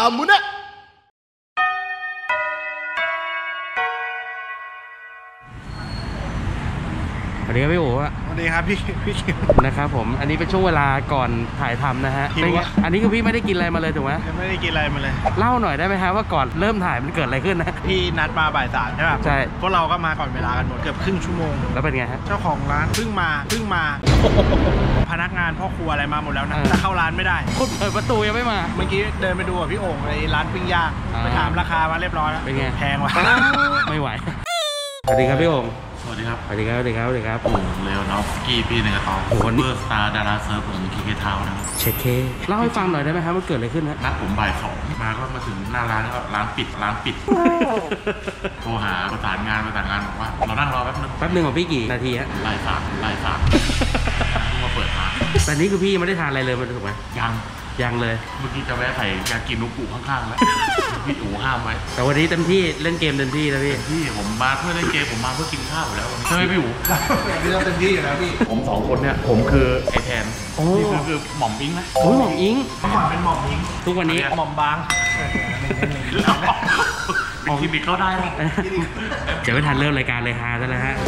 มุนะสวัสดีครับพี่โอ๋สวัสดีครับพี่คิมนะครับผมอันนี้เป็นช่วงเวลาก่อนถ่ายทำนะฮะอันนี้คือพี่ไม่ได้กินอะไรมาเลยถูกไหมยังไม่ได้กินอะไรมาเลยเล่าหน่อยได้ไหมฮะว่าก่อนเริ่มถ่ายมันเกิดอะไรขึ้นนะพี่นัดมาบ่าย3ใช่ป่ะใช่พวกเราก็มาก่อนเวลากันหมดเกือบครึ่งชั่วโมงแล้วเป็นไงฮะเจ้าของร้านเพิ่งมาพนักงานพ่อครัวอะไรมาหมดแล้วนะแต่เข้าร้านไม่ได้คนเปิดประตูยังไม่มาเมื่อกี้เดินไปดูกับพี่โอ่งในร้านปิ้งย่างไปถามราคามาเรียบร้อยแล้วเป็นไงแพงว่ะไม่ไหวสวัสดีครับพี่โอ่งสวัสดีครับสวัสดีครับสวัสดีครับสวัสดีครับผมเลโอนอฟสกี้พี่ในกระต๊อบซูเปอร์สตาร์ดาราเซิร์ฟผมคิกเกทาวนะครับเช็คเคเล่าให้ฟังหน่อยได้ไหมครับว่าเกิดอะไรขึ้นนะนัดผมบ่าย2มาก็มาถึงหน้าร้านแล้วก็ร้านปิดโทรหาประสานงานบอกว่าเรานั่งรอแป๊บนึงของพี่กี่นาทีฮะไล่ฝากเพิ่งมาเปิดร้านแต่นี่คือพี่ไม่ได้ทานอะไรเลยมันถูกไหมยังเลยเมื่อกี้จะแวะใส่ยากินนุกุข้างๆแล้วพี่อู๋ห้ามไว้แต่วันนี้เต็มที่เล่นเกมเต็มที่แล้วพี่ผมมาเพื่อเล่นเกมผมมาเพื่อกินข้าวอยู่แล้วใช่ไหมพี่อู๋พี่ต้องเต็มที่อยู่แล้วพี่ผม2คนเนี่ยผมคือไอแทนนี่คือหม่อมอิงนะโอ้ยหม่อมอิงเมื่อก่อนเป็นหม่อมอิงทุกวันนี้หม่อมบางคิมิเข้าได้ไหมเดี๋ยวไม่ทันเริ่มรายการเลยฮะซะแล้วฮะ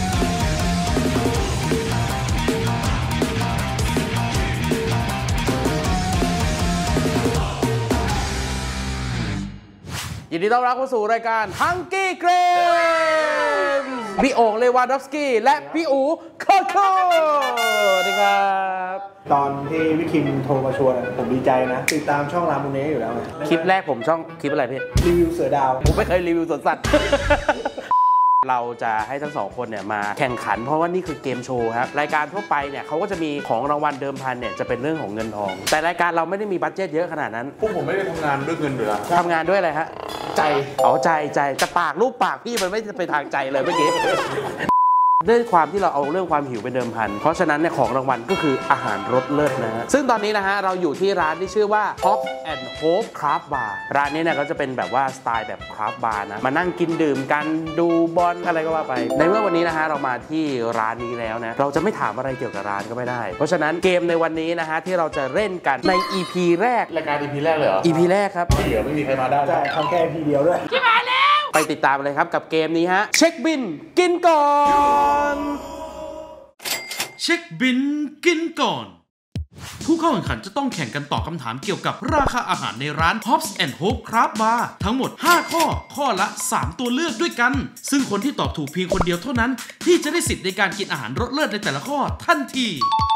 ยินดีต้อนรับเข้าสู่รายการ Hungry Games พี่โอ่งเลวานดอฟสกี้และพี่อู๋โคโค่สวัสดีครับตอนที่พี่คิมโทรมาชวนผมดีใจนะติดตามช่องรามูเน่อยู่แล้วคลิปแรกผมช่องคลิปอะไรพี่รีวิวเสือดาวผมไม่เคยรีวิวสวนสัตว์เราจะให้ทั้งสองคนเนี่ยมาแข่งขันเพราะว่านี่คือเกมโชว์ครับรายการทั่วไปเนี่ยเขาก็จะมีของรางวัลเดิมพันเนี่ยจะเป็นเรื่องของเงินทองแต่รายการเราไม่ได้มีบัดเจ็ตเยอะขนาดนั้นพวกผมไม่ได้ทำงานด้วยเงินเลยทำงานด้วยอะไรฮะใจใจแต่ปากรูปปากพี่มันไม่ไปทางใจเลยเมื่อกี้ด้วยความที่เราเอาเรื่องความหิวเป็นเดิมพันเพราะฉะนั้นเนี่ยของรางวัลก็คืออาหารรสเลิศนะฮะซึ่งตอนนี้นะฮะเราอยู่ที่ร้านที่ชื่อว่า Hop and Hope Craft Bar ร้านนี้เนี่ยก็จะเป็นแบบว่าสไตล์แบบคราฟต์บาร์นะมานั่งกินดื่มกันดูบอลอะไรก็ว่าไปในเมื่อวันนี้นะฮะเรามาที่ร้านนี้แล้วนะเราจะไม่ถามอะไรเกี่ยวกับร้านก็ไม่ได้เพราะฉะนั้นเกมในวันนี้นะฮะที่เราจะเล่นกันใน EP แรกรายการ EP แรกเลยเหรอ EP แรกครับที่เหลือไม่มีใครมาได้ใช่ทำแค่ EP เดียวด้วยที่มาแล้วไปติดตามเลยครับกับเกมนี้ฮะเช็คบินกินก่อนเช็คบินกินก่อนผู้เข้าแข่งขันจะต้องแข่งกันตอบคำถามเกี่ยวกับราคาอาหารในร้าน Hops and Hope Craft Bar ทั้งหมด5ข้อละ3ตัวเลือกด้วยกันซึ่งคนที่ตอบถูกเพียงคนเดียวเท่านั้นที่จะได้สิทธิ์ในการกินอาหารรสเลิศในแต่ละข้อทันที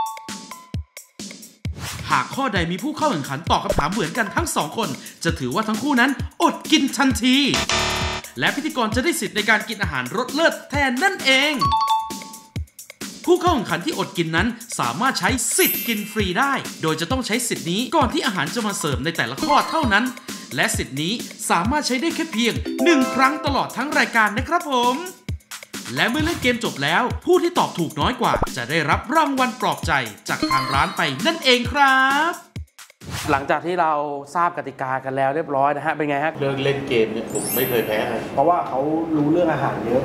หากข้อใดมีผู้เข้าแข่งขันตอบคำถามเหมือนกันทั้ง2คนจะถือว่าทั้งคู่นั้นอดกินทันทีและพิธีกรจะได้สิทธิ์ในการกินอาหารรสเลิศแทนนั่นเองผู้เข้าแข่งขันที่อดกินนั้นสามารถใช้สิทธิ์กินฟรีได้โดยจะต้องใช้สิทธิ์นี้ก่อนที่อาหารจะมาเสิร์ฟในแต่ละข้อเท่านั้นและสิทธิ์นี้สามารถใช้ได้แค่เพียง1ครั้งตลอดทั้งรายการนะครับผมและเมื่อเล่นเกมจบแล้วผู้ที่ตอบถูกน้อยกว่าจะได้รับรางวัลปลอบใจจากทางร้านไปนั่นเองครับหลังจากที่เราทราบกติกากันแล้วเรียบร้อยนะฮะเป็นไงฮะเรื่องเล่นเกมเนี่ยผมไม่เคยแพ้เลยเพราะว่าเขารู้เรื่องอาหารเยอะ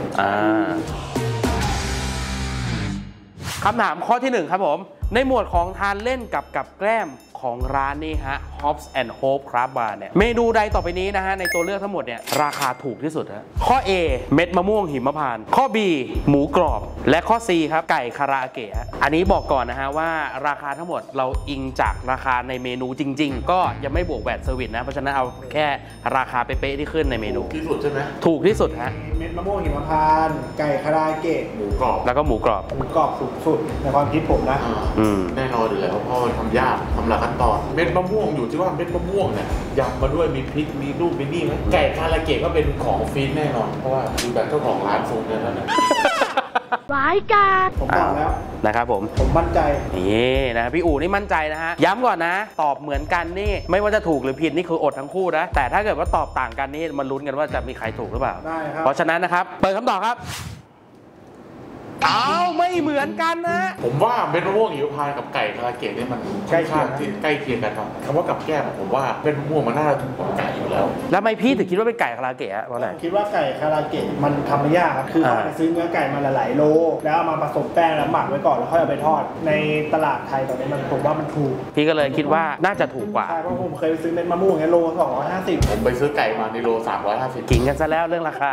คำถามข้อที่1ครับผมในหมวดของทานเล่นกับแกล้มของร้านนี้ฮะ Hops and Hope Craft Bar เนี่ยเมนูใดต่อไปนี้นะฮะในตัวเลือกทั้งหมดเนี่ยราคาถูกที่สุดฮะข้อ A เม็ดมะม่วงหิมพานต์ข้อ B หมูกรอบและข้อ C ครับไก่คาราโอเกะอันนี้บอกก่อนนะฮะว่าราคาทั้งหมดเราอิงจากราคาในเมนูจริงๆก็ยังไม่บวกแวตเซอร์วิสนะเพราะฉะนั้นเอาแค่ราคาเป๊ะๆที่ขึ้นในเมนูที่สุดใช่ไหมถูกที่สุดฮะเม็ดมะม่วงหิมพานต์ไก่คาราโอเกะหมูกรอบแล้วก็หมูกรอบสูงสุดในความคิดผมนะแน่นอนอยู่แล้วเพราะมันทำยากทำหลายขั้นตอนเม็ดมะม่วงอยู่ที่ว่าเม็ดมะม่วงเนี่ยยำมาด้วยมีพริกมีลูกมีนี่ไหมไก่คาราเกะก็เป็นของฟีนแน่นอนเพราะว่าดูแบบเจ้าของร้านทรงเนี่ยแล้วนะวายกาดผมบอกแล้วนะครับผมมั่นใจนี่นะพี่อู๋นี่มั่นใจนะฮะย้ำก่อนนะตอบเหมือนกันนี่ไม่ว่าจะถูกหรือผิดนี่คืออดทั้งคู่นะแต่ถ้าเกิดว่าตอบต่างกันนี่มาลุ้นกันว่าจะมีใครถูกหรือเปล่าได้ครับเพราะฉะนั้นนะครับเปิดคำตอบครับเอาไม่เหมือนกันนะผมว่าเม็ดมะม่วงหิมพานต์กับไก่คาราเกะเนี่ยมันใกล้เคียงใกล้เคียงกันครับคำว่ากับแก้มผมว่าเม็ดมะม่วงมันน่าจะถูกกว่าไก่อยู่แล้วแล้วทำไมพี่ถึงคิดว่าเป็นไก่คาราเกะเพราะอะไรคิดว่าไก่คาราเกะมันทำไม่ยากครับคือเขาจะซื้อเนื้อไก่มาหลายๆโลแล้วเอามาผสมแป้งแล้วหมักไว้ก่อนแล้วค่อยเอาไปทอดในตลาดไทยตอนนี้ผมว่ามันถูกพี่ก็เลยคิดว่าน่าจะถูกกว่าใช่เพราะผมเคยไปซื้อเม็ดมะม่วงโล250 ผมไปซื้อไก่มาในโล350 ขิงกันซะแล้วเรื่องราคา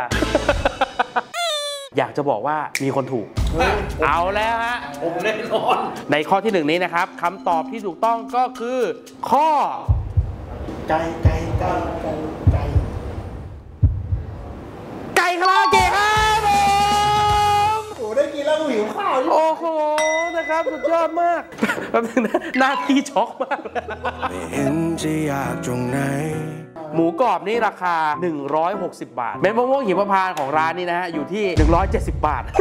อยากจะบอกว่ามีคนถูก เอาแล้วฮะผมแน่นอนในข้อที่ 1 นี้นะครับคำตอบที่ถูกต้องก็คือ ข้อไก่คาราเกะครับผมโอ้ได้กินแล้วหิวข้าวโอ้โหนะครับสุดยอดมากแป๊บนึงนะหน้าที่ช็อกมากเลยไม่เห็นจะยากตรงไหนหมูกรอบนี่ราคา 160 บาทเม็ดมะม่วงหิมพานต์ของร้านนี้นะฮะอยู่ที่ 170 บาท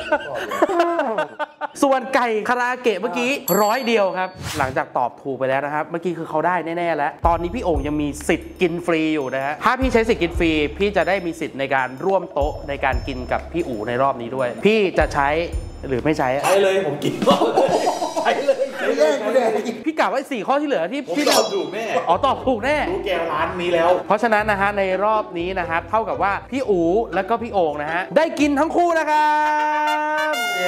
ส่วนไก่คาราเกะเมื่อกี้100เดียวครับหลังจากตอบถูกไปแล้วนะครับเมื่อกี้คือเขาได้แน่ๆแล้วตอนนี้พี่โอ่งยังมีสิทธิ์กินฟรีอยู่นะฮะถ้าพี่ใช้สิทธิ์กินฟรีพี่จะได้มีสิทธิ์ในการร่วมโต๊ะในการกินกับพี่อู๋ในรอบนี้ด้วยพี่จะใช้หรือไม่ใช้ใช้เลยผมกินใช้เลยพี่กล่าวไว้4ข้อที่เหลือที่ผมพี่ตอบถูกแน่อ๋อตอบถูกแน่รู้แกร้านนี้แล้วเพราะฉะนั้นนะฮะในรอบนี้นะครับเท่ากับว่าพี่อู๋และก็พี่โอ่งนะฮะได้กินทั้งคู่นะครับเย้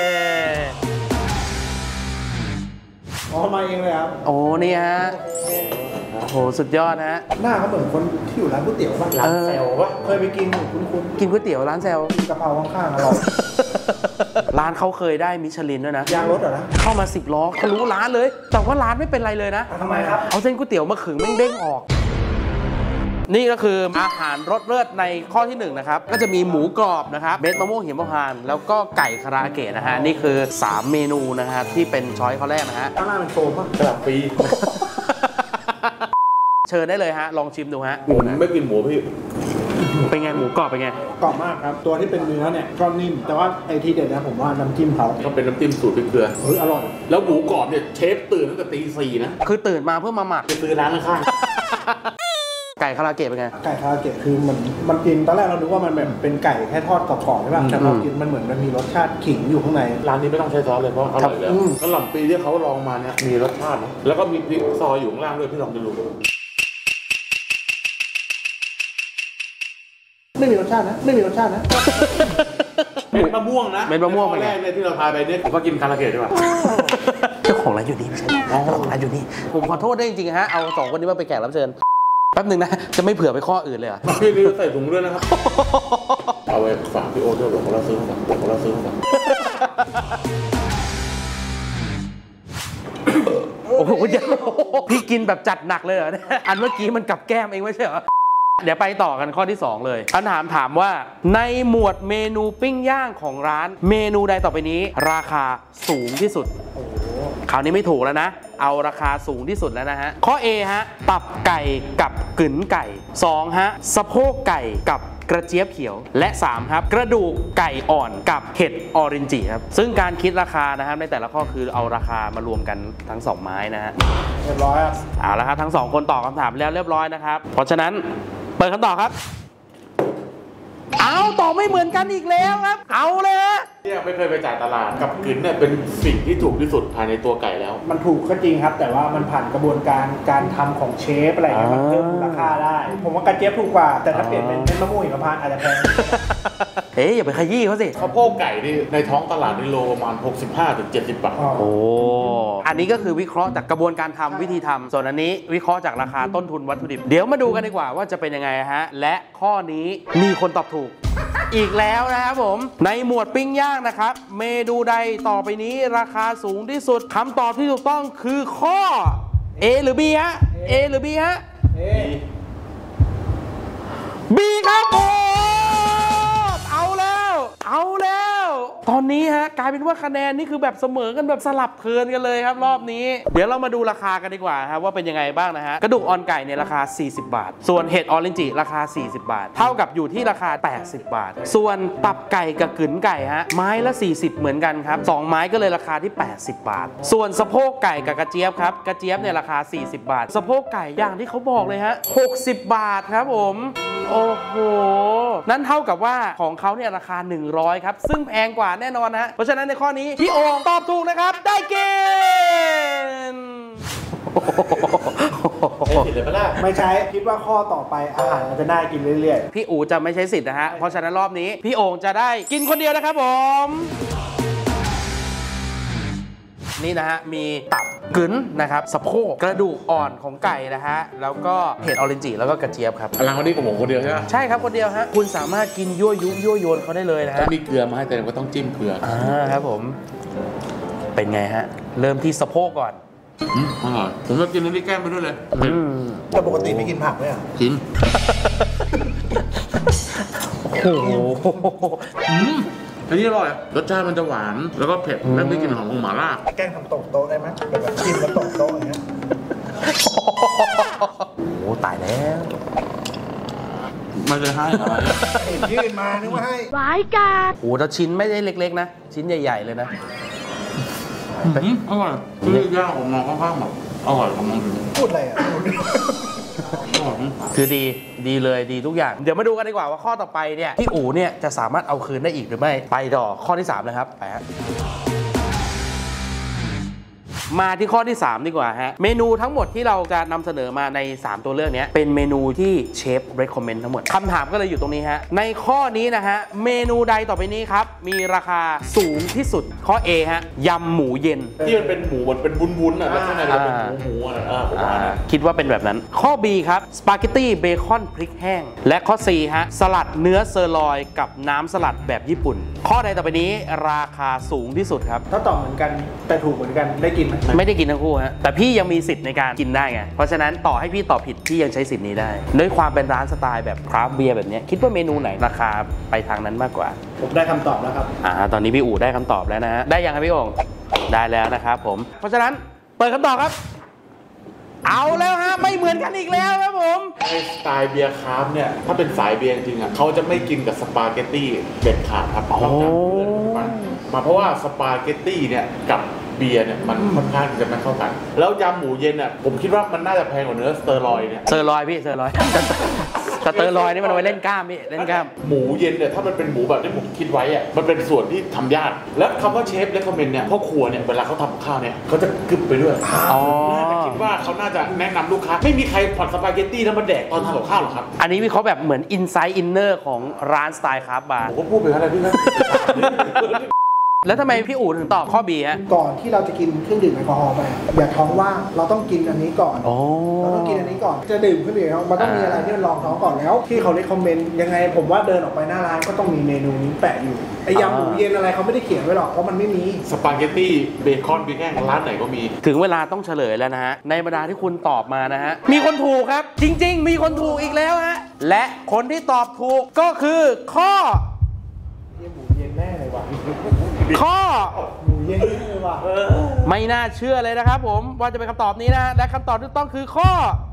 อ๋อมาเองเลยครับโอ้นี่ฮะโอ้โหสุดยอดฮะหน้าเขาเหมือนคนที่อยู่ร้านก๋วยเตี๋ยวป่ะร้านแซวปะเคยไปกินคุ้นกินก๋วยเตี๋ยวร้านแซวๆกินกะเพราข้างๆอร่อยร้านเขาเคยได้มิชลินด้วยนะยางรถเหรอนะเข้ามา10 ล้อทะลุร้านเลย แต่ว่าร้านไม่เป็นไรเลยนะทำไมครับเอาเส้นก๋วยเตี๋ยวมาขึงแม่งเด้งออก นี่ก็คืออาหารรสเลิศในข้อที่1นะครับก็จะมีหมูกรอบนะครับเม็ดมะม่วงหิมพานต์แล้วก็ไก่คาราเกะนะฮะนี่คือ3เมนูนะฮะที่เป็นช้อยข้อแรกนะฮะข้างหน้าเป็นโฟมป่ะกระหล่ำปีเชิญได้เลยฮะลองชิมดูฮะผมไม่กินหมูพี่เป็นไงหมูกรอบเป็นไงกรอบมากครับตัวที่เป็นเนื้อเนี่ยก็นิ่มแต่ว่าไอ้ที่เด็ดนะผมว่าน้ำจิ้มเขาก็เป็นน้ำจิ้มสูตรพริกเกลือเฮ้ยอร่อยแล้วหมูกรอบเนี่ยเชฟตื่นตั้งแต่ตี 4นะคือตื่นมาเพื่อมาหมักไปซื้อร้านข้างไก่คาราเกะเป็นไงไก่คาราเกะคือมันกินตอนแรกเราคิดว่ามันแบบเป็นไก่แค่ทอดกรอบๆใช่ป่ะแต่พอกินมันเหมือนมันมีรสชาติขิงอยู่ข้างในร้านนี้ไม่ต้องใช้ซอสเลยเพราะอร่อยแล้วกระหล่ำปีที่เขาลองมาเนี่ยมีรสชาตินะแล้วก็มีพริกซอยอยู่ข้างล่างด้วยพี่ลองดูไม่มีรสชาตินะไม่มีรสชาตินะเม็ดมะม่วงนะเม็ดมะม่วงข้เป็อนไงแรกเนี่ยที่เราทายไปเนี่ยผมก็กินคาราเกะดีกว่าเจ้าของร้านอยู่นี่ไม่ใช่เจ้าของร้านอยู่นี่ผมขอโทษได้วยจริงๆฮะเอา2คนนี้มาเป็นแขกรับเชิญแป๊บนึงนะจะไม่เผื่อไปข้ออื่นเลยเหรอพี่นี่ใส่ถุงด้วยนะครับ เอาไว้ฝากพี่โอ๊ตด้วยบอกเราซื้อมาบอกเราซื้อมาโอ้โหพี่กินแบบจัดหนักเลยเหรอเนี่ยอันเมื่อกี้มันกับแก้มเองไม่ใช่เหรอเดี๋ยวไปต่อกันข้อที่ 2 เลยคำถามว่าในหมวดเมนูปิ้งย่างของร้านเมนูใดต่อไปนี้ราคาสูงที่สุดคราวนี้ไม่ถูกแล้วนะเอาราคาสูงที่สุดแล้วนะฮะข้อ A ฮะตับไก่กับกึ๋นไก่2ฮะสะโพกไก่กับกระเจี๊ยบเขียวและ3ครับกระดูกไก่อ่อนกับเห็ดออรินจิครับซึ่งการคิดราคานะครับในแต่ละข้อคือเอาราคามารวมกันทั้ง2ไม้นะฮะเรียบร้อยครับเอาละครับทั้ง2คนตอบคำถามแล้วเรียบร้อยนะครับเพราะฉะนั้นเปิดคำตอบครับเอาตอบไม่เหมือนกันอีกแล้วครับเอาเลยฮะเนี่ยไม่เคยไปจ่ายตลาดกับกึ๋นเนี่ยเป็นสิ่งที่ถูกที่สุดภายในตัวไก่แล้วมันถูกก็จริงครับ แต่ว่ามันผ่านกระบวนการทำของเชฟอะไรเงี้ยมันเพิ่มมูลค่าได้ ผมว่ากระเจี๊ยบถูกกว่า แต่ถ้าเปลี่ยนเป็นเม็ดมะม่วงหิมพานต์อาจจะแพงเอ๊ะอย่าไปขยี้เขาสิข้าวโพดไก่นี่ในท้องตลาดนี่โลประมาณ 65-70 บาทโอ้อันนี้ก็คือวิเคราะห์จากกระบวนการทำวิธีทำส่วนอันนี้วิเคราะห์จากราคาต้นทุนวัตถุดิบเดี๋ยวมาดูกันดีกว่าว่าจะเป็นยังไงฮะและข้อนี้มีคนตอบถูกอีกแล้วนะครับผมในหมวดปิ้งย่างนะครับเมนูใดต่อไปนี้ราคาสูงที่สุดคำตอบที่ถูกต้องคือข้อ A หรือ B ฮะ A หรือ B ฮะ B ครับโอ้เอาแล้ว ตอนนี้ฮะกลายเป็นว่าคะแนนนี่คือแบบเสมอกันแบบสลับเทิร์นกันเลยครับรอบนี้เดี๋ยวเรามาดูราคากันดีกว่าครับว่าเป็นยังไงบ้างนะฮะกระดูกอ่อนไก่เนี่ยราคา40 บาทส่วนเห็ดออเรนจิราคา40 บาทเท่ากับอยู่ที่ราคา80 บาทส่วนตับไก่กับกึ๋นไก่ฮะไม้ละ40เหมือนกันครับ2ไม้ก็เลยราคาที่80 บาทส่วนสะโพกไก่กับกระเจี๊ยบครับกระเจี๊ยบเนี่ยราคา40 บาทสะโพกไก่อย่างที่เขาบอกเลยฮะ60 บาทครับผมโอ้โหนั่นเท่ากับว่าของเขาเนี่ยราคา100ครับซึ่งแพงกว่าานแน่นอนนะฮะเพราะฉะนั้นในข้อนี้พี่โอ่งตอบถูกนะครับได้กินผิดเลยปะล่ะไม่ใช่คิดว่าข้อต่อไปอาหารมันจะน่ากินเรื่อยพี่อู๋จะไม่ใช้สิทธิ์นะฮะเพราะฉะนั้นรอบนี้พี่โอ่งจะได้กินคนเดียวนะครับผมนี่นะฮะมีตับกึ๋นนะครับสะโพกกระดูกอ่อนของไก่นะฮะแล้วก็เห็ดออเรนจิแล้วก็กระเจี๊ยบครับอลังวันนี้กับผมคนเดียวใช่ไหมใช่ครับคนเดียวฮะคุณสามารถกินยั่วยุยั่วยวนเขาได้เลยนะถ้าฮะมีเกลือมาให้แต่ก็ต้องจิ้มเกลือครับผมเป็นไงฮะเริ่มที่สะโพกก่อนอร่อยผมจะกินอันนี้แก้มไปด้วยเลยๆแต่ปกติไม่กินผักเลยอ่ะกินโอ้โหอันนี้อร่อยรสชาติมันจะหวานแล้วก็เผ็ดและมีกลิ่นหอมของหม่าล่าแกล้งทำตกโต๊ะได้ไหมแบบกินแล้วตกโต๊ะอย่างเงี้ยโอ้ตายแล้วมันจะให้อะไรเห็นยื่นมานึกว่าให้โอ้แล้วชิ้นไม่ได้เล็กๆนะชิ้นใหญ่ๆเลยนะอร่อยคือย่างออกมาค่อนข้างแบบอร่อยของมันพูดอะไรอ่ะคือดีเลยดีทุกอย่างเดี๋ยวมาดูกันดีกว่าว่าข้อต่อไปเนี่ยพี่อู๋เนี่ยจะสามารถเอาคืนได้อีกหรือไม่ไปต่อข้อที่3เลยครับไปฮะมาที่ข้อที่3ดีกว่าฮะเมนูทั้งหมดที่เราจะนำเสนอมาใน3ตัวเลือกนี้เป็นเมนูที่เชฟ recommend ทั้งหมดคำถามก็เลยอยู่ตรงนี้ฮะในข้อนี้นะฮะเมนูใดต่อไปนี้ครับมีราคาสูงที่สุดข้อ A ฮะยำหมูเย็นที่มันเป็นหมูมันเป็นวุ้นๆอ่ะแล้วข้างในจะเป็นหมูอ่ะผมว่านะคิดว่าเป็นแบบนั้นข้อ B ครับสปาเกตตี้เบคอนพริกแห้งและข้อ C ฮะสลัดเนื้อเซอร์ลอยกับน้ำสลัดแบบญี่ปุ่นข้อใดต่อไปนี้ราคาสูงที่สุดครับถ้าตอบเหมือนกันแต่ถูกเหมือนกันได้กินไหมไม่ได้กินทั้งคู่ฮะแต่พี่ยังมีสิทธิ์ในการกินได้ไงเพราะฉะนั้นต่อให้พี่ตอบผิดพี่ยังใช้สิทธิ์นี้ได้ด้วยความเป็นร้านสไตล์แบบคราฟต์เบียร์แบบนี้คิดว่าเมนูไหนราคาไปทางนั้นมากกว่าผมได้คำตอบแล้วครับตอนนี้พี่อู๋ได้คำตอบแล้วนะฮะได้ยังครับพี่โอ่งได้แล้วนะครับผมเพราะฉะนั้นเปิดคำตอบครับเอาแล้วฮะไม่เหมือนกันอีกแล้วครับผมไอ้สไตล์เบียร์คราฟต์เนี่ยถ้าเป็นสายเบียร์จริงๆอ่ะเขาจะไม่กินกับสปาเกตตี้เด็ดขาดครับต้องจำเพื่อนมาเพราะว่าสปาเกตตี้เนี่ยกับเบียร์เนี่ยมันค่อนข้างจะไม่เข้ากันแล้วยำหมูเย็นอ่ะผมคิดว่ามันน่าจะแพงกว่าเนื้อสเตอร์ลอยเนี่ยเซอร์ลอยพี่เซอร์ลอย สเตอร์ลอยนี่มันเอาไว้เล่นกล้ามพี่เล่นกล้ามหมูเย็นเนี่ยถ้ามันเป็นหมูแบบที่ผมคิดไว้อ่ะมันเป็นส่วนที่ทำยากแล้วคำว่าเชฟเลคคอมเมนต์เนี่ยพ่อครัวเนี่ยเวลาเขาทำข้าวเนี่ยเขาจะกึบไปด้วยน่าจะคิดว่าเขาน่าจะแนะนำลูกค้าไม่มีใครผ่อนสปาเกตตี้แล้วมาแดกตอนทำกับข้าวหรอกครับอันนี้วิเคราะห์แบบเหมือนอินไซต์อินเนอร์ของร้านสไตล์คราฟต์บาร์ผมก็พูดไปอะไรพี่นะแล้วทำไมพี่อู๋ถึงตอบข้อ B ฮะก่อนที่เราจะกินเครื่องดื่มแอลกอฮอล์ไปอย่าท้องว่างเราต้องกินอันนี้ก่อน เราต้องกินอันนี้ก่อนจะดื่มเครื่องดื่มมันต้องมีอะไรที่มันรองท้องก่อนแล้วที่เขาได้คอมเมนต์ยังไงผมว่าเดินออกไปหน้าร้านก็ต้องมีเมนูนี้แปะอยู่ไอ้ยำหมูเย็นอะไรเขาไม่ได้เขียนไว้หรอกเพราะมันไม่มีสปาเกตตี้เบคอนพริกแห้งร้านไหนก็มีถึงเวลาต้องเฉลยแล้วนะฮะในบรรดาที่คุณตอบมานะฮะมีคนถูกครับจริง ๆ มีคนถูกอีกแล้วฮะและคนที่ตอบถูกก็คือข้อหมูเย็นแน่เลยว่ะข้อหมูเย็นแน่เลยว่ะไม่น่าเชื่อเลยนะครับผมว่าจะเป็นคำตอบนี้นะและคำตอบที่ถูกต้องคือข้อ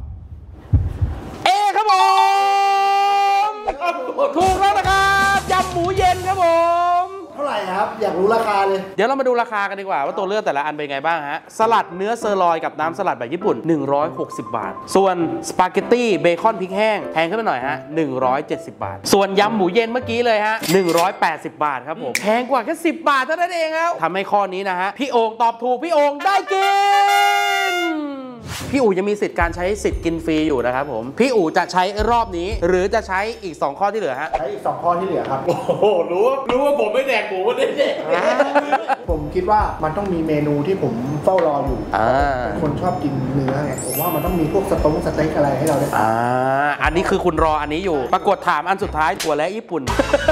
A ครับผมถูกแล้วนะครับยำหมูเย็นครับผมเท่าไหร่ครับอยากรู้ราคาเลยเดี๋ยวเรามาดูราคากันดีกว่าว่าตัวเลือกแต่ละอันเป็นไงบ้างฮะสลัดเนื้อเซอร์ลอยกับน้ำสลัดแบบญี่ปุ่น160 บาทส่วนสปาเกตตี้เบคอนพริกแห้งแพงขึ้นไปหน่อยฮะ170 บาทส่วนยำหมูเย็นเมื่อกี้เลยฮะ180 บาทครับผมแพงกว่าแค่10 บาทเท่านั้นเองแล้วทำให้ข้อนี้นะฮะพี่โอ่งตอบถูกพี่โอ่งได้กินพี่อู๋ยังมีสิทธิ์การใช้สิทธิ์กินฟรีอยู่นะครับผมพี่อู๋จะใช้รอบนี้หรือจะใช้อีก2ข้อที่เหลือฮะใช้อีก2ข้อที่เหลือครับโอ้โหรู้ว่าผมไม่แดกหมูไม่ได้แดกผมคิดว่ามันต้องมีเมนูที่ผมเฝ้ารออยู่ เป็นคนชอบกินเนื้อไงผมว่ามันต้องมีพวกสเต็กอะไรให้เราได้อันนี้คือคุณรออันนี้อยู่ปรากฏถามอันสุดท้ายถั่วและญี่ปุ่น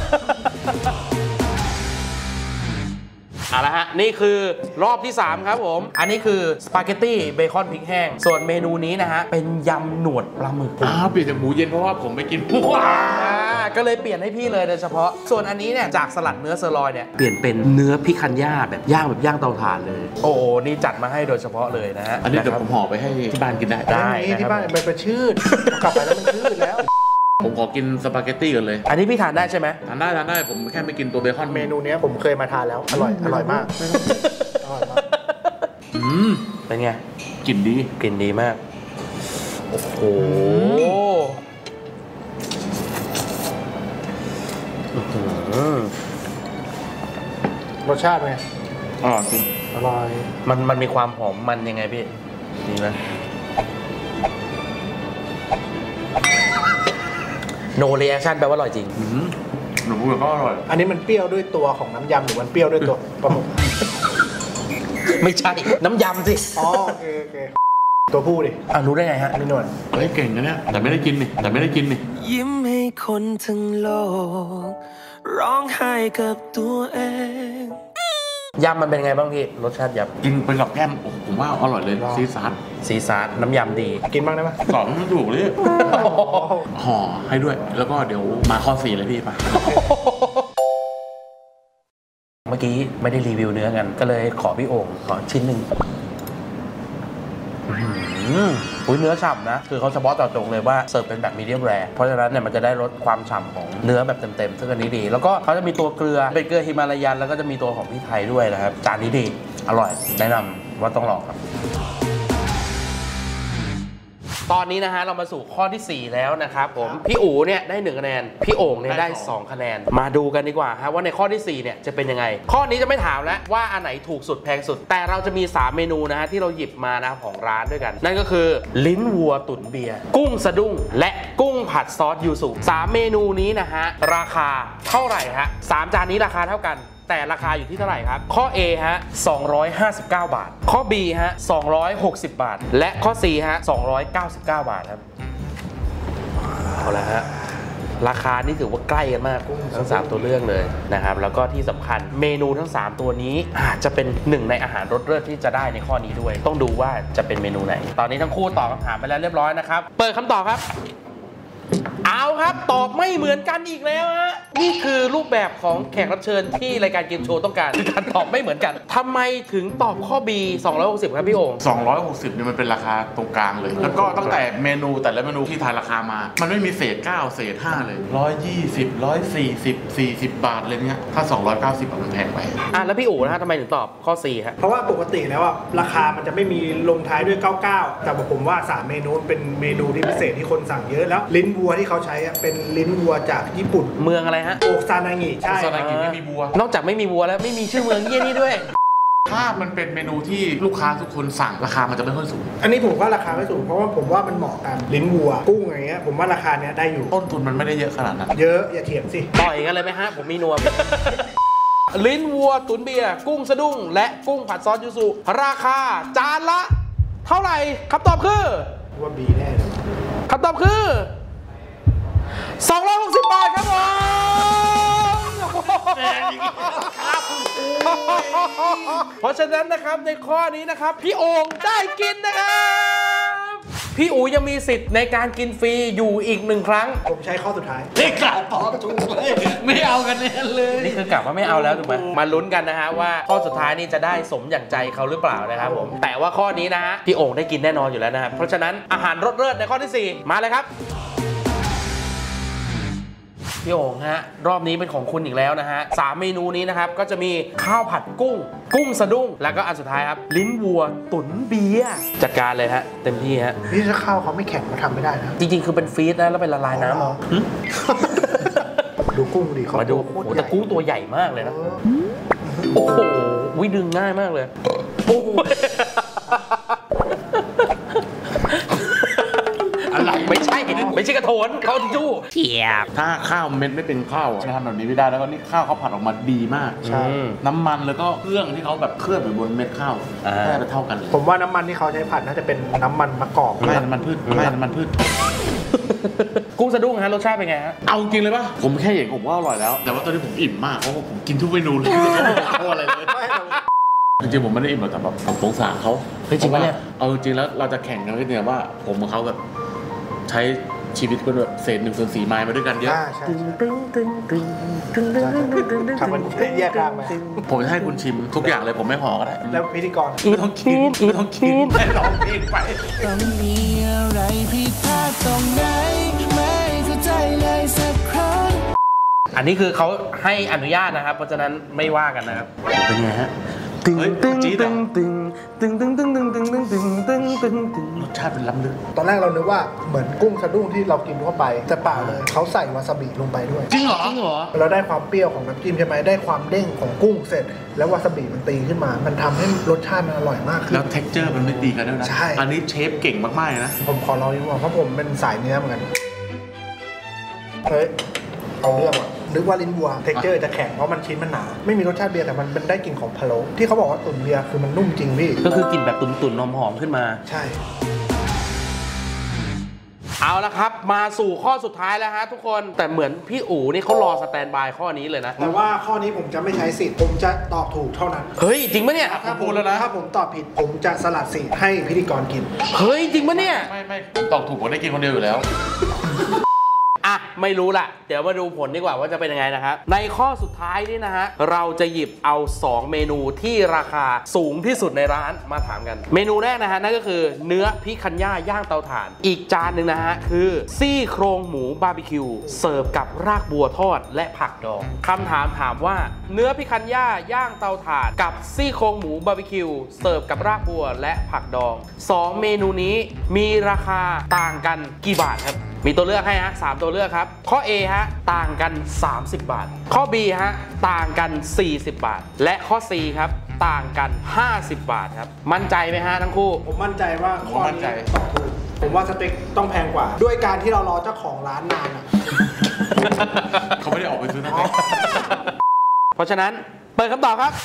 เอาละฮะนี่คือรอบที่3ครับผมอันนี้คือสปาเกตตี้เบคอนพริกแห้งส่วนเมนูนี้นะฮะเป็นยำหนวดปลาหมึกเปลี่ยนจากหมูเย็นเพราะว่าผมไปกินหมูก็เลยเปลี่ยนให้พี่เลยโดยเฉพาะส่วนอันนี้เนี่ยจากสลัดเนื้อเซอร์ลอยเนี่ยเปลี่ยนเป็นเนื้อพิคันย่าแบบย่างเตาถ่านเลย โอ้โหนี่จัดมาให้โดยเฉพาะเลยนะฮะอันนี้เดี๋ยวผมห่อไปให้ที่บ้านกินได้ได้ที่บ้านมันเป็นชืดกลับไปแล้วมันชืดแล้วผมขอกินสปาเกตตี้ก่อนเลยอันนี้พี่ทานได้ใช่ไหมทานได้ผมแค่ไม่กินตัวเบคอนเมนูนี้ผมเคยมาทานแล้วอร่อยมากอร่อยมากเป็นไงกลิ่นดีกลิ่นดีมากโอ้โหสชาติไงจริงอร่อยมันมีความหอมมันยังไงพี่ดีไหม no reaction แปลว่าอร่อยจริงหนูพูดก็อร่อยอันนี้มันเปรี้ยวด้วยตัวของน้ำยำหรือมันเปรี้ยวด้วยตัวปลาหมึกไม่ใช่ น้ำยำสิอ๋อโอเคตัวผู้ดิรู้ได้ไงฮะอันนี้หนวดเฮ้ยเก่งนะเนี่ยแต่ไม่ได้กินนี่ยิ้มให้คนทั้งโลก ร้องไห้กับตัวเองยำมันเป็นไงบ้างพี่ รสชาติยกินไปกับแก้มโอ้ผมว่าอร่อยเลยซีซาร์ำซีซาร์น้ำยำดีกินบ้างได้ไหมสอนไม่ถูกเลยห่อให้ด้วย แล้วก็เดี๋ยวมาข้อ 4เลยพี่ไปเมื่อกี้ไม่ได้รีวิวเนื้อกัน ก็เลยขอพี่โอ่งขอชิ้นหนึ่งอุ้ยเนื้อฉ่ำนะ คือเขาเฉพาะเจาะจงเลยว่าเสิร์ฟเป็นแบบมีเดียมแรร์เพราะฉะนั้นเนี่ยมันจะได้รสความฉ่ำของเนื้อแบบเต็มๆซึ่งอันนี้ดี แล้วก็เขาจะมีตัวเกลือเป็นเกลือฮิมาลายันแล้วก็จะมีตัวของพี่ไทยด้วยนะครับจานนี้ดีอร่อยแนะนำว่าต้องลองครับ ตอนนี้นะฮะเรามาสู่ข้อที่ 4 แล้วนะครับผมพี่อู๋เนี่ยได้1คะแนนพี่โอ่งเนี่ยได้2คะแนนมาดูกันดีกว่าฮะว่าในข้อที่4เนี่ยจะเป็นยังไงข้อนี้จะไม่ถามแล้วว่าอันไหนถูกสุดแพงสุดแต่เราจะมี3เมนูนะฮะที่เราหยิบมานะของร้านด้วยกันนั่นก็คือลิ้นวัวตุ๋นเบียร์กุ้งสะดุ้งและกุ้งผัดซอสยูสุ3เมนูนี้นะฮะราคาเท่าไหร่ฮะ3จานนี้ราคาเท่ากันแต่ราคาอยู่ที่เท่าไหร่ครับข้อ A ฮะ259 บาทข้อ B ฮะ260 บาทและข้อ C ฮะ299 บาทครับเอาละฮะราคานี่ถือว่าใกล้กันมากทั้ง3ตัวเลือกเลยนะครับแล้วก็ที่สำคัญเมนูทั้ง3ตัวนี้อาจจะเป็น1ในอาหารรสเลิศที่จะได้ในข้อนี้ด้วยต้องดูว่าจะเป็นเมนูไหนตอนนี้ทั้งคู่ตอบคำถามไปแล้วเรียบร้อยนะครับเปิดคำตอบครับเอาครับตอบไม่เหมือนกันอีกแล้วฮะนี่คือรูปแบบของแขกรับเชิญที่รายการเกมโชว์ต้องการคือการตอบไม่เหมือนกันทำไมถึงตอบข้อ B 260ครับพี่โอ่ง 260เนี่ยมันเป็นราคาตรงกลางเลย แล้วก็ตั้งแต่เมนูแต่ละเมนูที่ทายราคามามันไม่มีเศษ9เศษ5เลย120 140 40 บาทเลยเนี่ยถ้า290มันแพงไปแล้วพี่อู๋นะฮะทำไมถึงตอบข้อ C ฮะเพราะว่าปกติแล้วราคามันจะไม่มีลงท้ายด้วย99แต่ผมว่า3เมนูเป็นเมนูที่พิเศษที่คนสั่งเยอะแล้วลิ้นวัวที่เขาใช้เป็นลิ้นวัวจากญี่ปุ่นเมืองอะไรฮะโอซานางิใช่โอซานางิไม่มีวัวนอกจากไม่มีวัวแล้วไม่มีชื่อเมืองเยี่ยนี่ด้วยถ้ามันเป็นเมนูที่ลูกค้าทุกคนสั่งราคามันจะไม่ค่อยสูงอันนี้ผมว่าราคาไม่สูงเพราะว่าผมว่ามันเหมาะกันลิ้นวัวกุ้งอะไรเงี้ยผมว่าราคาเนี้ยได้อยู่ต้นทุนมันไม่ได้เยอะขนาดนั้นเยอะอย่าเถียงสิต่อยกันเลยไหมฮะผมมีนวม ลิ้นวัวตุ๋นเบียร์กุ้งสะดุ้งและกุ้งผัดซอสยูสุราคาจานละเท่าไหร่คำตอบคือว่า B แน่เลยคำตอบคือ260 บาทครับผมเพราะฉะนั้นนะครับในข้อนี้นะครับพี่โอ่งได้กินนะครับพี่อู๋ยังมีสิทธิ์ในการกินฟรีอยู่อีก1 ครั้งผมใช้ข้อสุดท้ายนี่กล่าวตอบถูกเลยไม่เอากันเลยนี่คือกล่าวว่าไม่เอาแล้วถูกไหมมาลุ้นกันนะฮะว่าข้อสุดท้ายนี่จะได้สมอย่างใจเขาหรือเปล่านะครับผมแต่ว่าข้อนี้นะฮะพี่โอ่งได้กินแน่นอนอยู่แล้วนะครับเพราะฉะนั้นอาหารรสเลิศในข้อที่4มาเลยครับพี่โอ่งฮะรอบนี้เป็นของคุณอีกแล้วนะฮะ3เมนูนี้นะครับก็จะมีข้าวผัดกุ้งสะดุ้งแล้วก็อันสุดท้ายครับลิ้นวัวตุ๋นเบียร์จัดการเลยฮะเต็มที่ฮะนี่ถ้าข้าวเขาไม่แข็งมาทำไม่ได้นะจริงๆคือเป็นฟรีซนะแล้วเป็นละลายน้ำเอาดูกุ้งดิมาดูโอ้แต่กุ้งตัวใหญ่มากเลยนะโอ้โหวิดึงง่ายมากเลยอะไรไม่ใช่กระโถนเขาทิชชู่เทียบถ้าข้าวเม็ดไม่เป็นข้าวจะทำแบบนี้ไม่ได้แล้วก็นี่ข้าวเขาผัดออกมาดีมากใช่น้ำมันแล้วก็เครื่องที่เขาแบบเคลือบอยู่บนเม็ดข้าวแค่เท่ากันเลยผมว่าน้ำมันที่เขาใช้ผัดน่าจะเป็นน้ำมันมะกอกไม่น้ำมันพืชกุ้งสะดุ้งฮะรสชาติเป็นไงฮะเอาจริงเลยป่ะผมแค่เห็นผมว่าอร่อยแล้วแต่ว่าตอนนี้ผมอิ่มมากเพราะว่าผมกินทุกเมนูเลยไม่ต้องอะไรเลยจริงๆผมไม่ได้อิ่มหรอกแต่แบบผมสงสารเขาจริงปะเนี่ยเอาจริงแล้วเราจะแข่งกันเนี่ยว่าผมกับเขาแบบใช้ชีวิตเป็นแบบเศษ1/4 ไม้มาด้วยกันเยอะทำมันแยกทางไหมผมจะให้คุณชิมทุกอย่างเลยผมไม่พอก็ได้แล้วพิธีกรไม่ต้องกินแค่ร้องเพลงไปต้องมีอะไรผิดพลาดตรงไหนไม่เข้าใจเลยสักครั้งอันนี้คือเขาให้อนุญาตนะครับเพราะฉะนั้นไม่ว่ากันนะครับเป็นไงฮะตึงเฮ้ยตึงจี๊ดตึอ่ะงตึงตึงตึงตึงตึงตึงตึงตึงตึงตึงตึงรสชาติเป็นล้ำลึกตอนแรกเรานึกว่าเหมือนกุ้งสะดุ้งที่เรากินทั่วไปแต่เปล่าเลยเขาใส่วาซาบิลงไปด้วยจริงเหรอจริงเหรอเราได้ความเปรี้ยวของน้ำจิ้มใช่ไหมได้ความเด้งของกุ้งเสร็จ แล้ววาซาบิมันตีขึ้นมา มันทำให้รสชาติมันอร่อยมากขึ้นแล้ว texture มันไม่ตีกันด้วยนะใช่อันนี้เชฟเก่งมากๆเลยนะผมขอลองดีกว่าเพราะผมเป็นสายเนื้อเหมือนกันเฮ้ยเอาเรื่องว่ะนึกว่าลิ้นวัวเท็กเจอร์จะแข็งเพราะมันชิ้นมันหนาไม่มีรสชาติเบียร์แต่มันเป็นได้กลิ่นของพะโล้ที่เขาบอกว่าตุ๋นเบียร์คือมันนุ่มจริงพี่ก็คือกลิ่นแบบตุ่นๆหอมๆขึ้นมาใช่เอาละครับมาสู่ข้อสุดท้ายแล้วฮะทุกคนแต่เหมือนพี่อู๋นี่เขารอสแตนบายข้อนี้เลยนะแต่ว่าข้อนี้ผมจะไม่ใช้สิทธิ์ผมจะตอบถูกเท่านั้นเฮ้ยจริงปะเนี่ยถ้าพูดแล้วนะถ้าผมตอบผิดผมจะสลัดสิทธิ์ให้พิธีกรกินเฮ้ยจริงปะเนี่ยไม่ตอบถูกผมได้กินคนเดียวอยู่แล้วอ่ะไม่รู้ละเดี๋ยวมาดูผลดีกว่าว่าจะเป็นยังไงนะครับในข้อสุดท้ายนี่นะฮะเราจะหยิบเอา 2 เมนูที่ราคาสูงที่สุดในร้านมาถามกัน เมนูแรกนะฮะนั่นก็คือเนื้อพิคันย่าย่างเตาถ่านอีกจานหนึ่งนะฮะคือซี่โครงหมูบาร์บีคิวเสิร์ฟกับรากบัวทอดและผักดองคำถามถามว่าเนื้อพิคันย่าย่างเตาถ่านกับซี่โครงหมูบาร์บีคิวเสิร์ฟกับรากบัวและผักดอง2 เมนูนี้มีราคาต่างกันกี่บาทครับมีตัวเลือกให้ฮะ3ตัวเลือกครับข้อ A ฮะต่างกัน 30 บาทข้อ B ฮะต่างกัน 40 บาทและข้อ C ครับต่างกัน 50 บาทครับมั่นใจไหมฮะทั้งคู่ผมมั่นใจว่าข้อมั่นใจนี้ตอบถูกผมว่าสเต็กต้องแพงกว่า ด้วยการที่เรารอเจ้าของร้านนานอ่ะเขาไม่ได้ออกไปซื้อนะเพราะฉะนั้นเปิดคำตอบครับ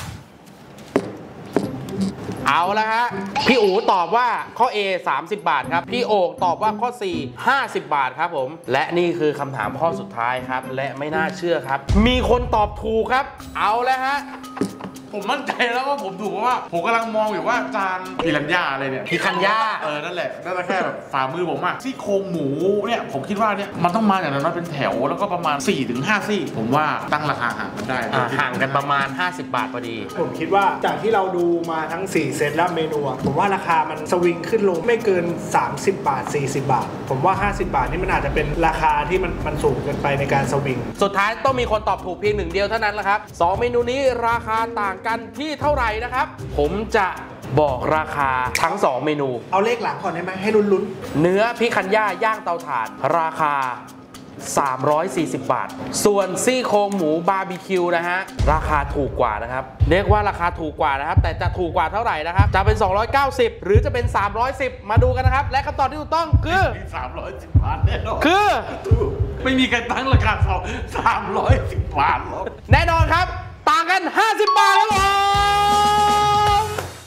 เอาละฮะพี่อู๋ตอบว่าข้อ A 30 บาทครับพี่โอกตอบว่าข้อ C 50 บาทครับผมและนี่คือคำถามข้อสุดท้ายครับและไม่น่าเชื่อครับมีคนตอบถูกครับเอาแล้วฮะผมมั่นใจแล้วว่าผมถูกเพราะว่าผมกำลังมองอยู่ว่าจานพิรัญญาอะไรเนี่ยพิคันย่านั่นแหละน่าจะแค่แบบฝ่ามือผมอะซี่โครงหมูเนี่ยผมคิดว่าเนี่ยมันต้องมาอย่างน้อยเป็นแถวแล้วก็ประมาณ 4-5 ซี่ผมว่าตั้งราคาห่างกันได้ห่างกันประมาณ 50 บาทพอดีผมคิดว่าจากที่เราดูมาทั้ง 4 เซตและเมนูอะผมว่าราคามันสวิงขึ้นลงไม่เกิน 30 บาท 40 บาท ผมว่า 50 บาทนี่มันอาจจะเป็นราคาที่มันสูงเกินไปในการสวิงสุดท้ายต้องมีคนตอบถูกเพียงหนึ่งเดียวเท่านั้นแหละครับ2 เมนูนี้ราคาต่างกันที่เท่าไหร่นะครับผมจะบอกราคาทั้ง 2 เมนูเอาเลขหลังก่อนได้ไหมให้ลุ้นเนื้อพิคันย่าย่างเตาถ่านราคา 340 บาท ส่วนซี่โครงหมูบาร์บีคิวนะฮะราคาถูกกว่านะครับเรียกว่าราคาถูกกว่านะครับแต่จะถูกกว่าเท่าไหร่นะครับจะเป็น 290 หรือจะเป็น 310 มาดูกันนะครับและคำตอบที่ถูกต้องคือ 310 บาทแน่นอนคือไม่มีใครตั้งราคา310 บาทหรอกแน่นอนครับต่างกัน 50 บาทครับผม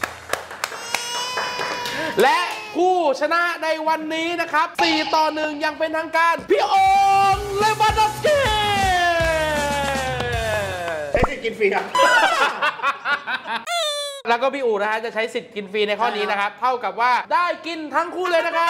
และผู้ชนะในวันนี้นะครับ4-1ยังเป็นทางการพี่โองเลวานดอฟสกี้ๆใช้สิทธิ์กินฟรีครับแล้วก็พี่อู๋นะฮะจะใช้สิทธิ์กินฟรีในข้อนี้นะครับ เท่ากับว่าได้กินทั้งคู่เลยนะครับ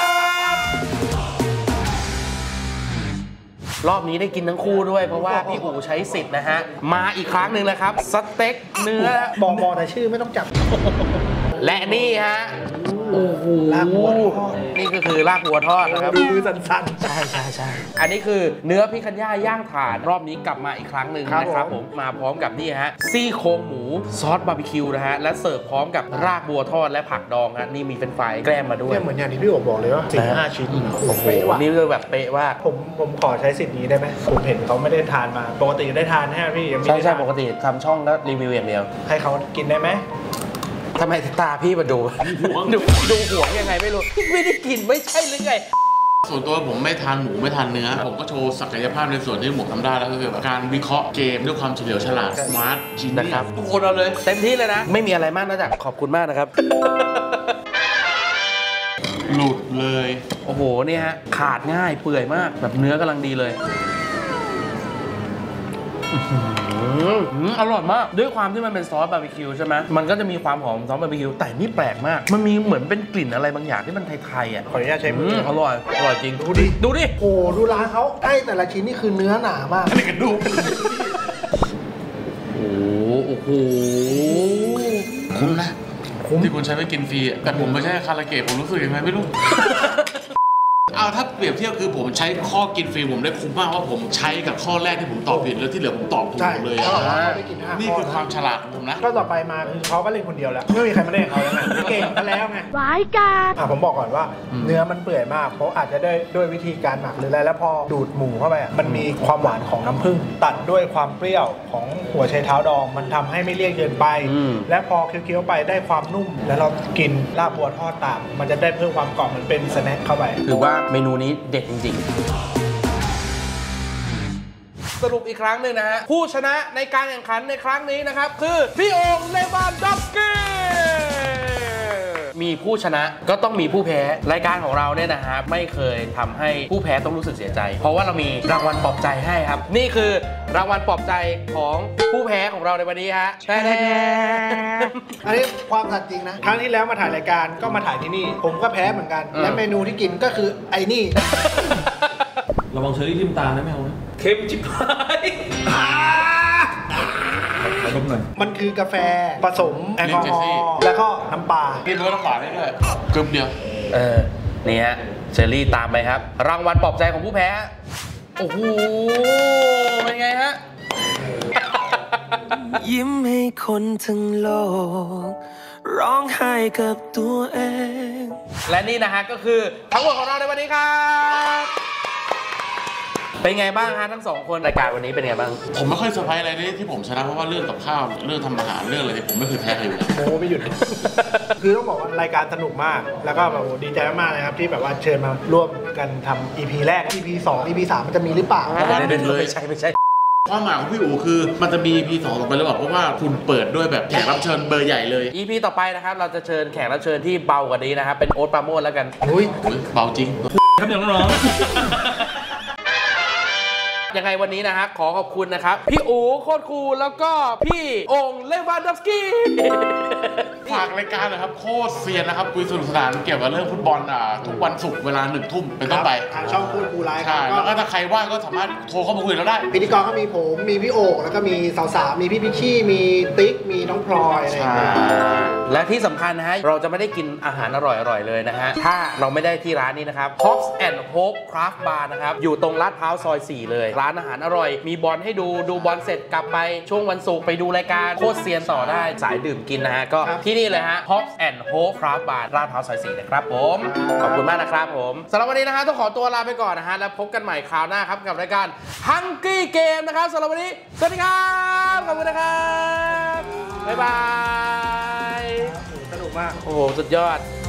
รอบนี้ได้กินทั้งคู่ด้วยเพราะว่าพี่อู๋ใช้สิทธิ์นะฮะมาอีกครั้งหนึ่งแล้วครับสเต็กเนื้อบอกแต่ชื่อไม่ต้องจับและนี่ฮะโอ้โหลากบัวทอดนี่ก็คือลากบัวทอดนะครับดูมือสั่นๆใช่อันนี้คือเนื้อพิคันย่าย่างถ่านรอบนี้กลับมาอีกครั้งหนึ่งครับนะครับผผม มมาพร้อมกับนี่ฮะซี่โครงหมูซอสบาร์บีคิวนะฮะและเสิร์ฟพร้อมกับรากบัวทอดและผักดองฮะนี่มีเป็นไฟรายแกล้มมาด้วยเนี่ยเหมือนอย่างที่พี่โอ๋บอกเลยว่า4-5 ชิ้นผมเป๊ะว่ะนี่คือแบบเป๊ะว่าผมขอใช้สิทธิ์นี้ได้ไหมผมเห็นเขาไม่ได้ทานมาปกติได้ทานใช่ไหมพี่ยังไม่ใช่ได้ใช่ทานปกติทำช่องแล้วรีวิวอย่างเดียวให้เขากินได้ไหมทำไมตาพี่มาดูดูห่วงยังไงไม่รู้ไม่ได้กินไม่ใช่หรือไงส่วนตัวผมไม่ทานหมูไม่ทานเนื้อ ผมก็โชว์ศักยภาพในส่วนที่ผมทำได้แล้วก็คือแบบการวิเคราะห์เกมด้วยความเฉลียวฉลาดสมาร์ทจีนนะครับทุกคนเอาเลยเต็มที่เลยนะ ไม่มีอะไรมากนอกจากขอบคุณมากนะครับหลุดเลยโอ้โหเนี่ยฮะขาดง่ายเปื่อยมากแบบเนื้อกำลังดีเลยอร่อยมากด้วยความที่มันเป็นซอสบาร์บีคิวใช่ไหมมันก็จะมีความหอมซอสบาร์บีคิวแต่นี่แปลกมากมันมีเหมือนเป็นกลิ่นอะไรบางอย่างที่มันไทยๆอ่ะขออนุญาตใช้มืออร่อยจริงดูดิดูดิโอ้ดูร้านเขาไอ้แต่ละชิ้นนี่คือเนื้อหนามากอันนี้กระดูกโอ้โหคุ้มนะที่คุณใช้ไปกินฟรีอะแต่ผมไม่ใช่คาราเกะผมรู้สึกยังไงไม่รู้เอาถ้าเปรียบเทียบคือผมใช้ข้อกินฟรีผมได้คุ้มมากว่าผมใช้กับข้อแรกที่ผมตอบผิดแล้วที่เหลือผมตอบถูกใช่หมดเลยเขาบอกว่าเขาได้กิน5 นี่ข้อคือความฉลาดของผมนะก็ต่อไปมาคือเขาก็เล่นคนเดียวแล้วไม่มีใครมาเล่นกับเขาแล้วไงเก่งกันแล้วไงร้ายกาจผมบอกก่อนว่าเนื้อมันเปื่อยมากเพราะอาจจะได้ด้วยวิธีการหมักหรืออะไรแล้วพอดูดหมูเข้าไปมันมีความหวานของน้ำผึ้งตัดด้วยความเปรี้ยวของหัวไชเท้าดองมันทำให้ไม่เลี่ยนเกินไป และพอเคี้ยวๆไปได้ความนุ่ม แล้วเรากินลาบบัวทอดตามมันจะได้เพิ่มความกรอบเหมือนเป็นสแน็คเข้าไปถือว่าเมนูนี้เด็ดจริงๆ สรุปอีกครั้งหนึ่งนะฮะ ผู้ชนะในการแข่งขันในครั้งนี้นะครับ คือพี่โอ่งเลวานดอฟสกี้มีผู้ชนะก็ต้องมีผู้แพ้รายการของเราเนี่ยนะฮะไม่เคยทำให้ผู้แพ้ต้องรู้สึกเสียใจ เพราะว่าเรามีรางวัลปลอบใจให้ครับ นี่คือรางวัลปลอบใจของผู้แพ้ของเราในวันนี้ฮะแท้ๆอันนี้ความสัตย์จริงนะครั้งที่แล้วมาถ่ายรายการก็มาถ่ายที่นี่ ผมก็แพ้เหมือนกัน และเมนูที่กินก็คือไอ้นี่ระวังเชอรี่ทิ่มตานะไม่เอานะเค็มจิบหายลบหน่อยมันคือกาแฟผสมแอลกอฮอล์แล้วก็น้ำปลากินด้วยน้ำหวานได้ด้วยกึ๊บเดียวนี่ฮะเชอรี่ตามไปครับ รางวัลปลอบใจของผู้แพ้ โอ้โห เป็นไงฮะยิ้มให้คนทั้งโลก ร้องไห้กับตัวเองและนี่นะฮะก็คือทั้งหมดของเราในวันนี้ครับ เป็นไงบ้างฮะทั้งสองคนรายการวันนี้เป็นไงบ้างผมไม่ค่อยเซอร์ไพรส์อะไรที่ผมชนะเพราะว่าเรื่องกับข้าวเรื่องทำอาหารเรื่องอะไรเนี่ยผมไม่เคยแพ้ใครอยู่แล้วโอ้ไม่หยุด คือต้องบอกว่ารายการสนุกมาก แล้วก็แบบดีใจมากๆเลยครับที่แบบว่าเชิญมาร่วมกันทำ EP แรก EP 2 EP 3มันจะมีหรือเปล่าไม่ใช่ความหมายของพี่อู๋คือมันจะมี EP 2ต่อไปแล้วบอกเพราะว่าคุณเปิดด้วยแบบแขกรับเชิญเบอร์ใหญ่เลย EP ต่อไปนะครับเราจะเชิญแขกรับเชิญที่เบากว่านี้นะครับเป็นโอ๊ตปราโมชแล้วกันอุ้ยเบาจริงครับอย่างน้องยังไงวันนี้นะฮะขอขอบคุณนะครับ พี่อู๋โคตรคูลแล้วก็พี่โอ่งเลวานดอฟสกี้ฝากรายการนะครับโคตรเซียนนะครับคุยสนุกสนานเกี่ยวกับเรื่องฟุตบอลทุกวันศุกร์เวลา1 ทุ่มเป็นต้นไปทางช่องพูดปูไลฟ์คใช่รับแล้วก็ถ้าใครว่างก็สามารถโทรเข้ามาคุยเราได้พิธีกรก็มีผมมีพี่โอ่งแล้วก็มีสาวๆมีพี่พิชชี่มีติ๊กมีน้องพลอยอะไรอย่างเงี้ยและที่สำคัญนะฮะเราจะไม่ได้กินอาหารอร่อยๆเลยนะฮะถ้าเราไม่ได้ที่ร้านนี้นะครับ Hops and Hope Craft Bar นะครับอยู่ตรงลาดพร้าวซอย 4 เลยร้านอาหารอร่อยมีบอลให้ดูบอลเสร็จกลับไปช่วงวันศุกร์ไปดูรายการโคตรเซียนต่อได้สายดื่มกินนะฮะก็ที่นี่เลยฮะ Hops and Hope Craft Bar ลาดพร้าวซอย 4 นะครับผมขอบคุณมากนะครับผมสำหรับวันนี้นะฮะต้องขอตัวลาไปก่อนนะฮะแล้วพบกันใหม่คราวหน้าครับกับรายการ Hungry Game นะครับสำหรับวันนี้สวัสดีครับขอบคุณนะครับบ๊ายบายสนุกมากโอ้โห สุดยอด